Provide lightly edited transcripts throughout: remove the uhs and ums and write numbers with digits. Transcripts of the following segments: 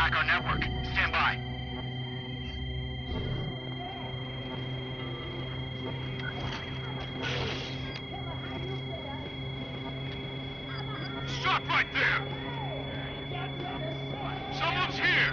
attack our network. Stand by. Stop right there! Someone's here!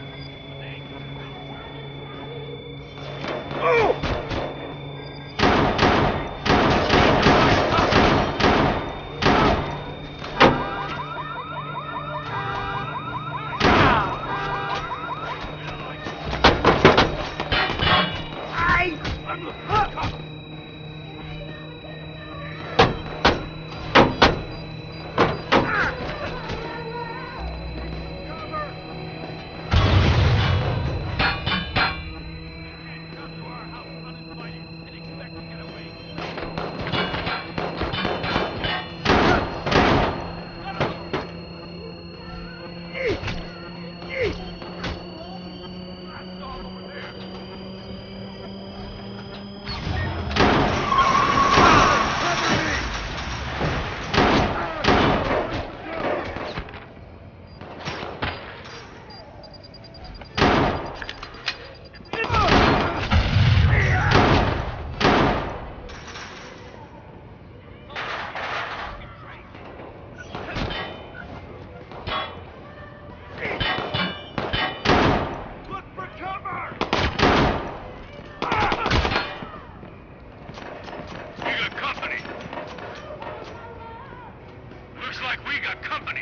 Looks like we got company.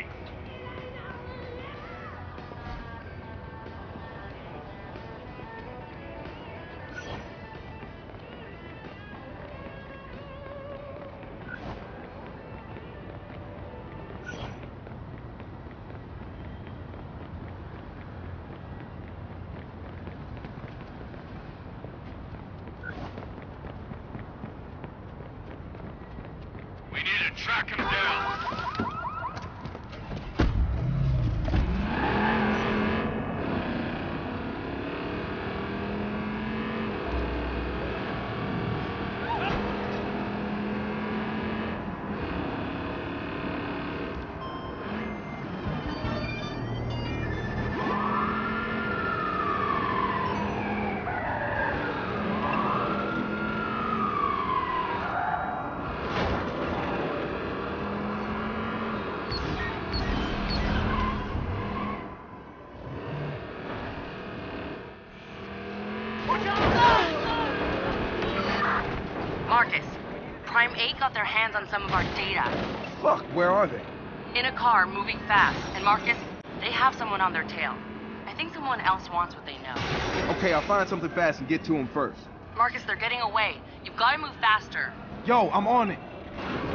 We need to track him down. Marcus, Prime 8 got their hands on some of our data. Fuck, where are they? In a car, moving fast. And Marcus, they have someone on their tail. I think someone else wants what they know. Okay, I'll find something fast and get to them first. Marcus, they're getting away. You've got to move faster. Yo, I'm on it.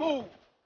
Oh!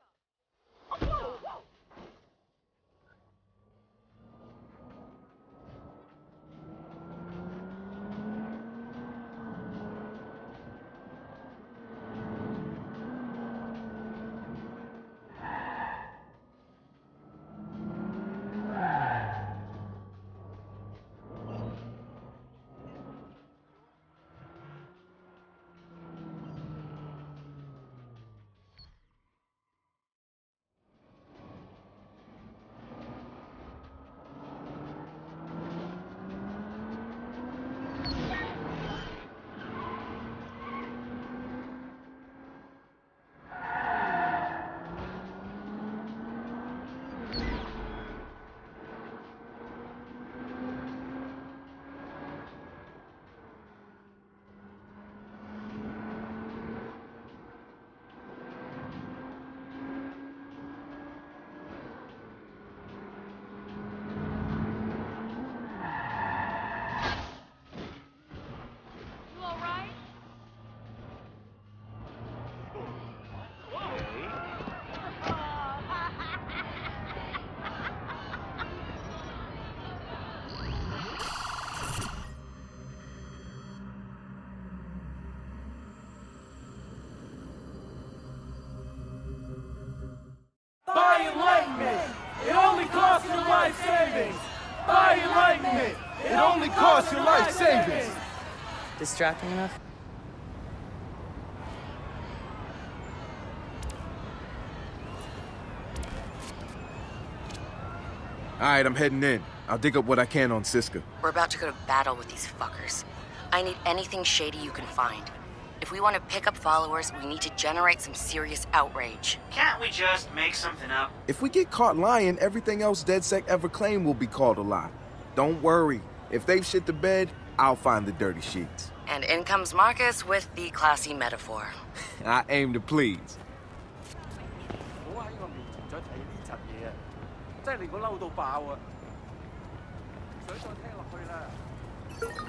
Buy enlightenment! It only costs your life savings! Buy enlightenment! It only costs your life savings! Distracting enough? Alright, I'm heading in. I'll dig up what I can on Siska. We're about to go to battle with these fuckers. I need anything shady you can find. If we want to pick up followers, we need to generate some serious outrage. Can't we just make something up? If we get caught lying, everything else DedSec ever claimed will be called a lie. Don't worry. If they've shit the bed, I'll find the dirty sheets. And in comes Marcus with the classy metaphor. I aim to please. 唔好喺我面前再提呢柒嘢啊！真係令我嬲到爆啊！唔想再聽落去啦。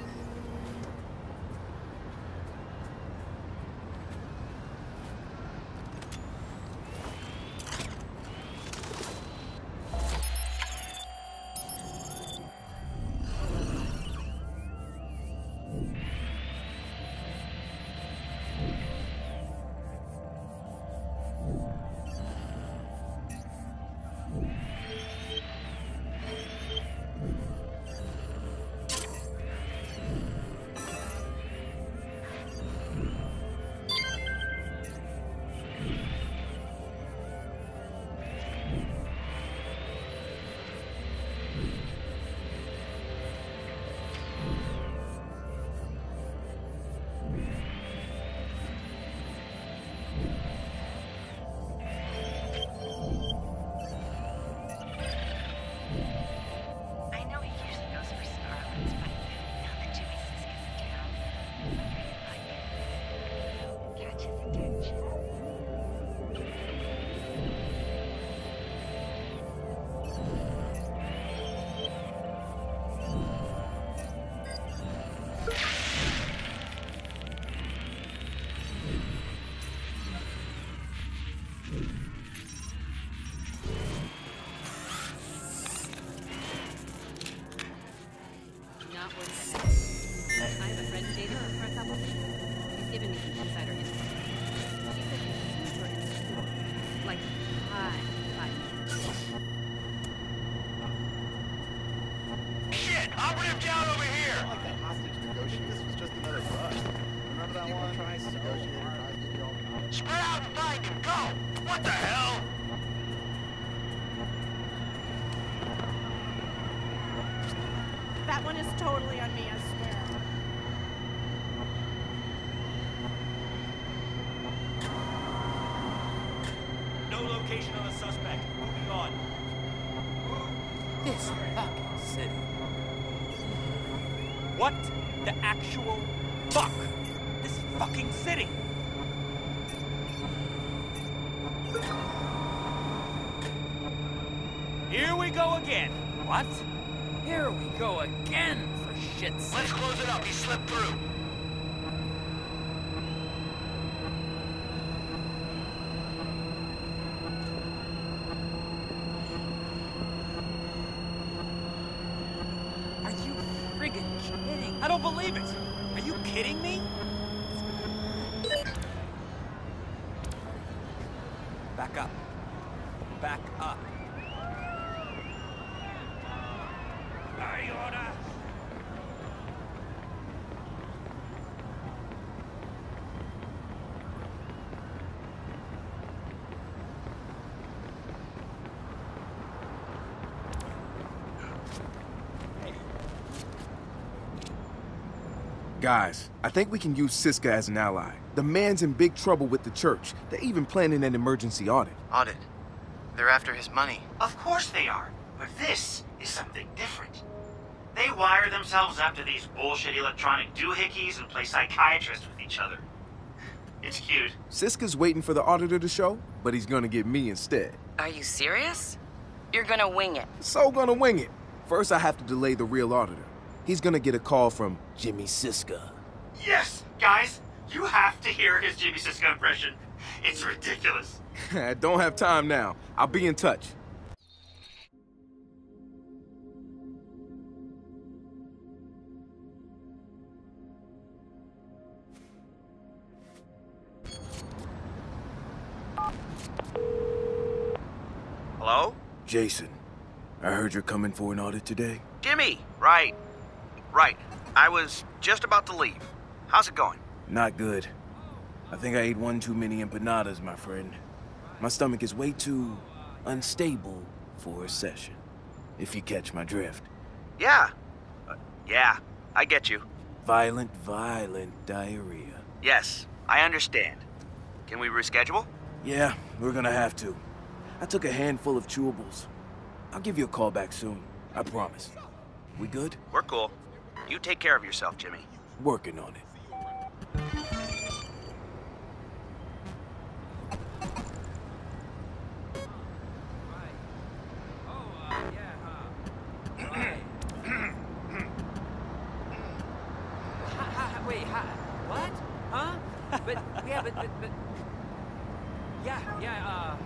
Operative down over here! Like that hostage negotiator. This was just another bust. Remember that one? Tries to negotiate, tries to get you all the Spread out and find him! Go! What the hell? That one is totally on me, I swear. No location on the suspect. Moving on. This fucking city. What the actual fuck? This fucking city! Here we go again. What? Here we go again, for shit's sake. Let's close it up. He slipped through. I don't believe it. Are you kidding me? Back up. Back up. I order. Guys, I think we can use Siska as an ally. The man's in big trouble with the church. They're even planning an emergency audit. Audit. They're after his money. Of course they are, but this is something different. They wire themselves up to these bullshit electronic doohickeys and play psychiatrist with each other. It's cute. Siska's waiting for the auditor to show, but he's gonna get me instead. Are you serious? You're gonna wing it. So gonna wing it. First, I have to delay the real auditor. He's gonna get a call from Jimmy Siska. Yes, guys, you have to hear his Jimmy Siska impression. It's ridiculous. Don't have time now. I'll be in touch. Hello? Jason, I heard you're coming for an audit today. Jimmy! Right. I was just about to leave. How's it going? Not good. I think I ate one too many empanadas, my friend. My stomach is way too unstable for a session, if you catch my drift. Yeah. Yeah, I get you. Violent diarrhea. Yes, I understand. Can we reschedule? Yeah, we're gonna have to. I took a handful of chewables. I'll give you a call back soon. I promise. We good? We're cool. You take care of yourself, Jimmy. Working on it. Wait, what? Huh? But, yeah, but... Yeah,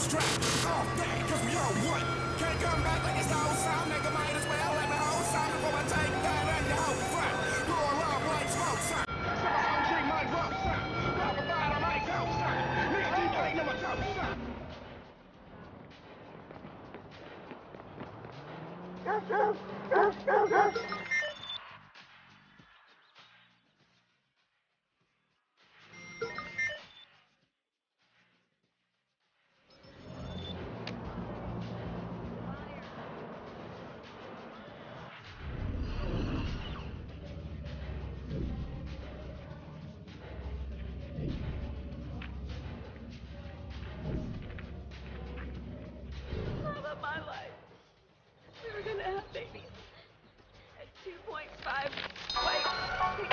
Love of my life. We were gonna have babies at 2.5 weight. He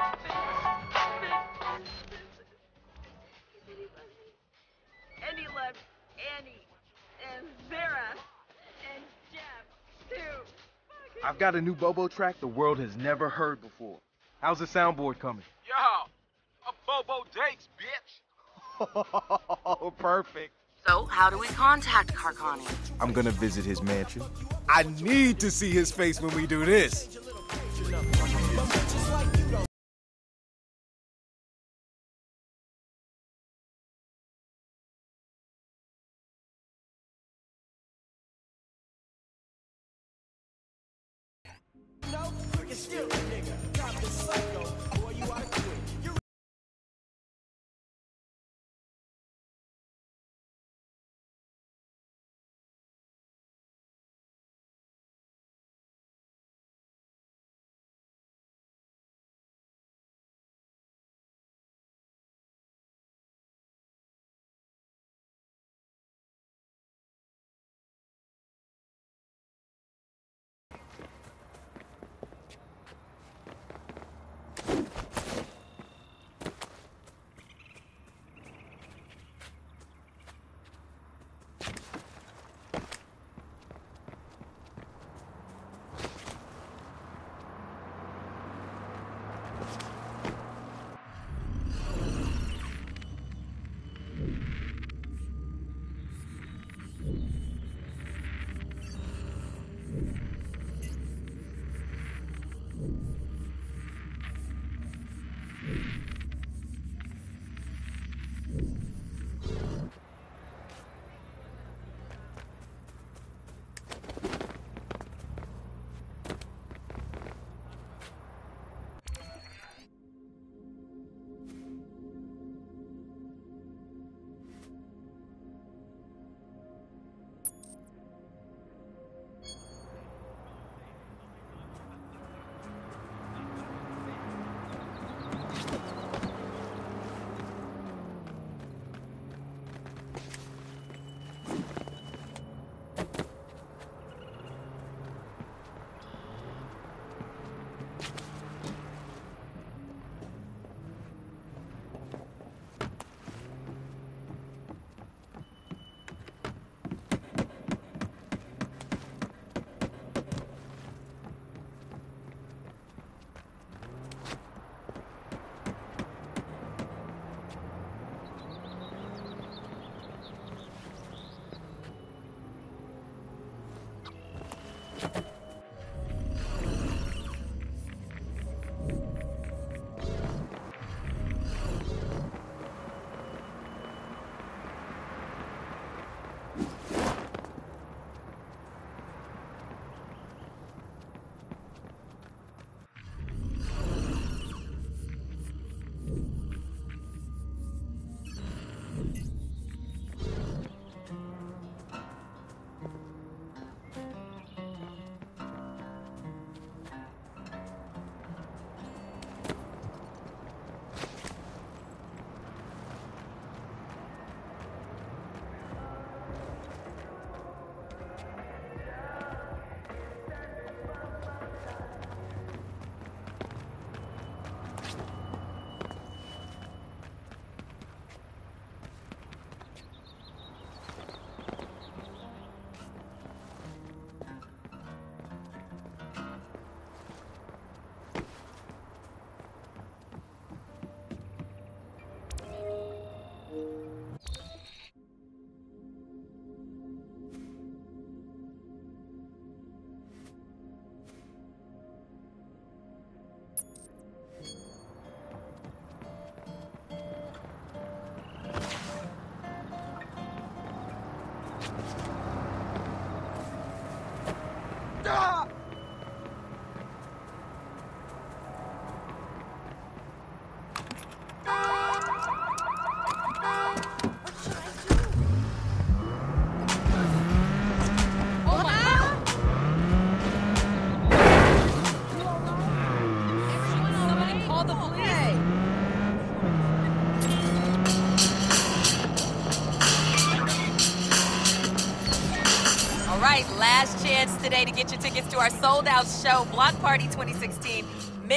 said he loved me. And he loved Annie and Vera and Jeff too. I've got a new Bobo track the world has never heard before. How's the soundboard coming? Yo, a Bobo Dakes, bitch. Oh, perfect. So, how do we contact Carcani? I'm gonna visit his mansion. I need to see his face when we do this. Ah! All right, last chance today to get your tickets to our sold-out show, Block Party 2016.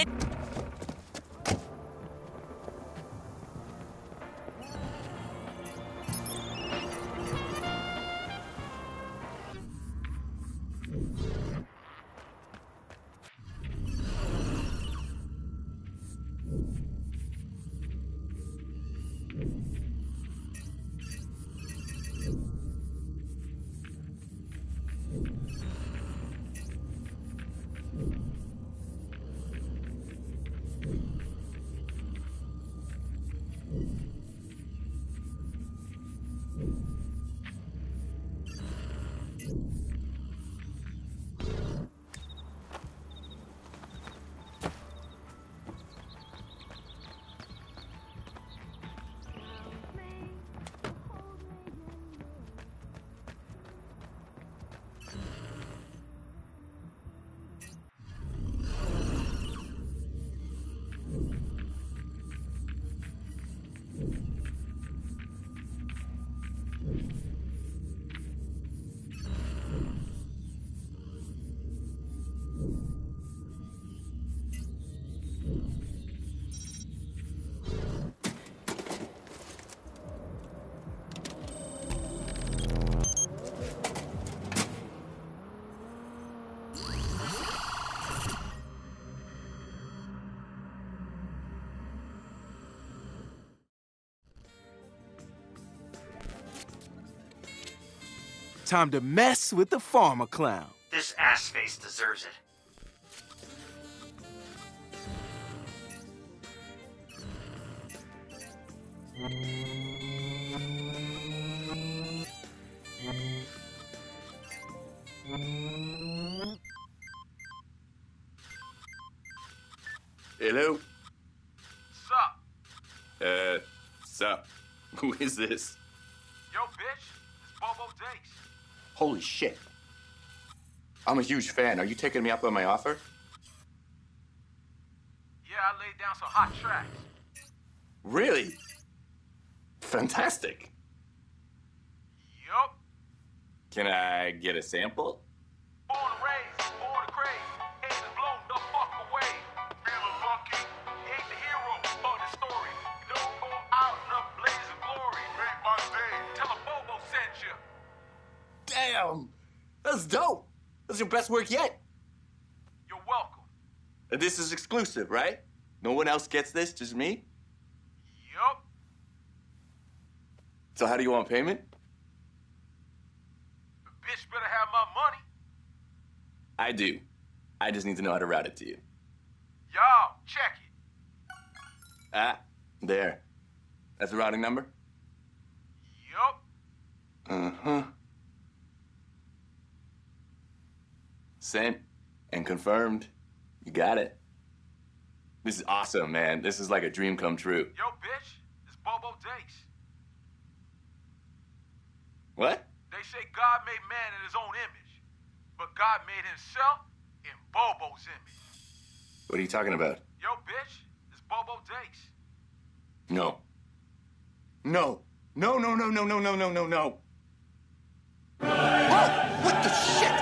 Time to mess with the farmer clown. This ass face deserves it. Hello? Sup? Sup? Who is this? Yo, bitch, it's Bobo Dakes. Holy shit. I'm a huge fan. Are you taking me up on my offer? Yeah, I laid down some hot tracks. Really? Fantastic. Yup. Can I get a sample? Born and raised, born to crave. Head is blown the fuck away. Feeling lucky. He ain't the hero of the story. Don't go out in a blaze of glory. Make my day. Tell him Bobo sent you. Damn! That's dope! That's your best work yet. You're welcome. And this is exclusive, right? No one else gets this, just me? Yup. So how do you want payment? The bitch better have my money. I do. I just need to know how to route it to you. Y'all, check it. Ah, there. That's the routing number? Yup. Uh-huh. Sent and confirmed. You got it. This is awesome, man. This is like a dream come true. Yo, bitch, it's Bobo Dakes. What? They say God made man in his own image, but God made himself in Bobo's image. What are you talking about? Yo, bitch, it's Bobo Dakes. No. No. No, no, no, no, no, no, no, no, no. Oh! What the shit?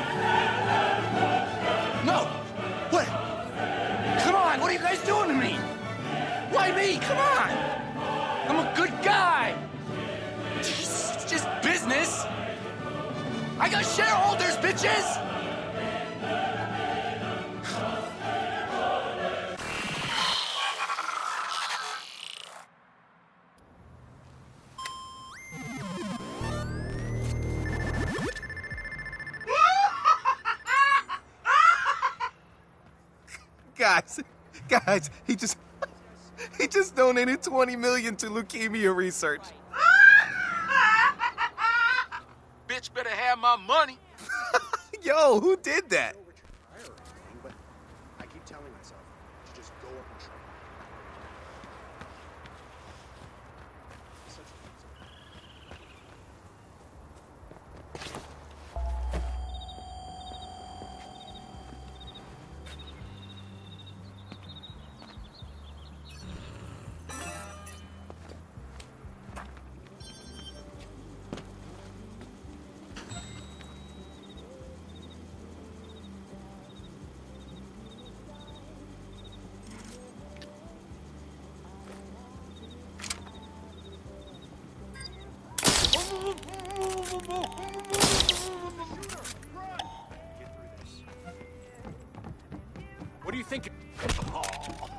No! What? Come on, what are you guys doing to me? Why me? Come on! I'm a good guy! It's just business! I got shareholders, bitches! Guys, he just donated $20 million to leukemia research. Bitch better have my money. Yo, who did that? But I keep telling myself to just go up and try. What do you think? Oh.